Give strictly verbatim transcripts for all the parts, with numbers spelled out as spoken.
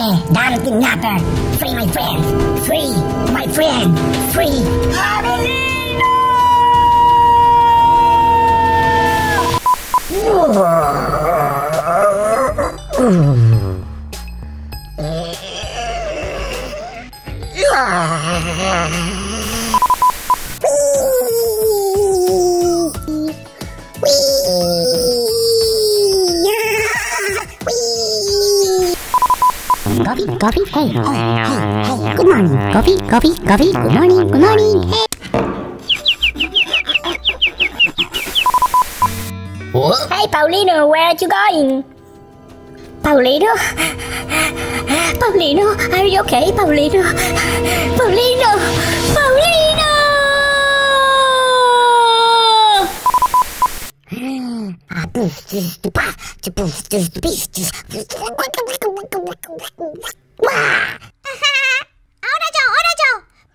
damn kidnapper! Free my friend! Free my friend! Free Avelino! Coffee, coffee, hey, hey, hey, hey, good morning. Coffee, coffee, coffee, good morning, good morning, hey. What? Hey, Paulino, where are you going? Paulino? Paulino, are you okay, Paulino? Paulino! Paulino! Ahora yo, ahora yo.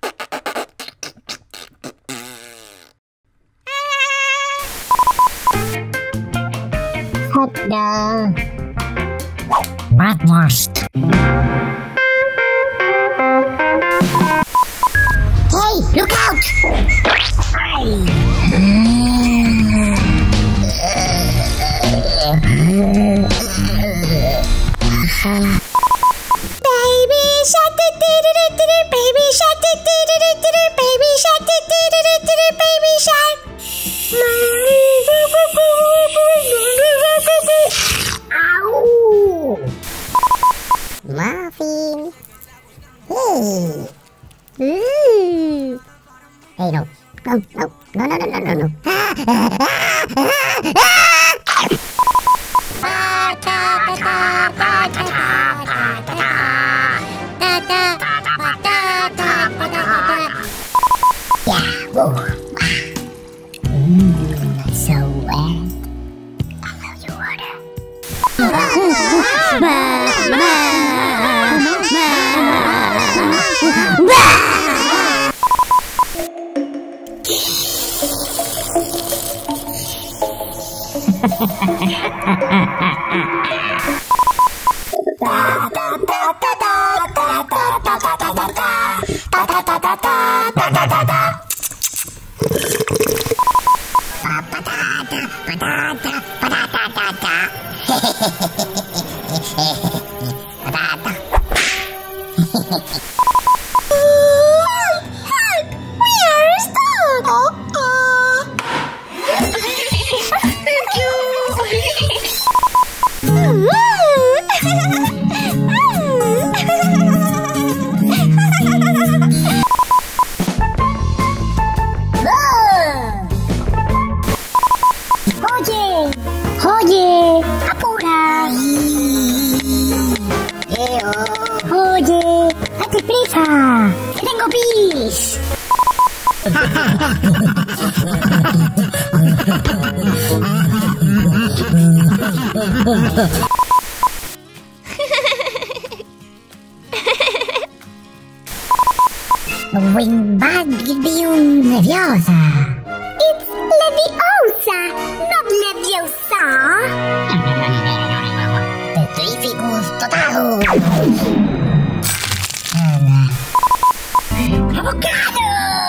Hot dog. Bratwurst. Hey, look out! Baby shark, do do do do do do. Baby shark, do do do do do do. Baby shark, do do do do do do. Baby shark. Ow! Muffin. Hey. Ooh. Hey, no. No, no, no, no, no, no, no. Yeah, whoa. Mmm, so wet. I love your water. Help! We are stuck! Oh, Thank you! Oye! Oye! ¡Apura! Oye! ¡Date prisa! ¡Tengo pis! Wingardium Leviosa. It's Leviosa, not Leviosa. Petrificus totalus. Avocado.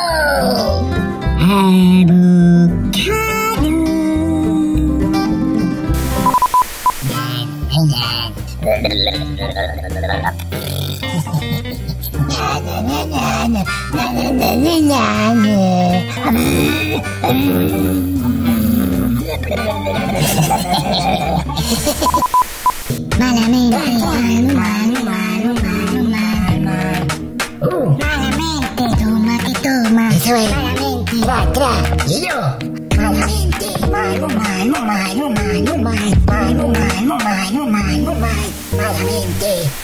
Malamente, malo, malo, malo, malo. Uh, malamente, toma, que toma. Eso es. Malamente, tra, tra. Y yo. Malamente, malo, malo, malo, malo, malo, malo, malo, malo, malo, malo, malo. Malamente.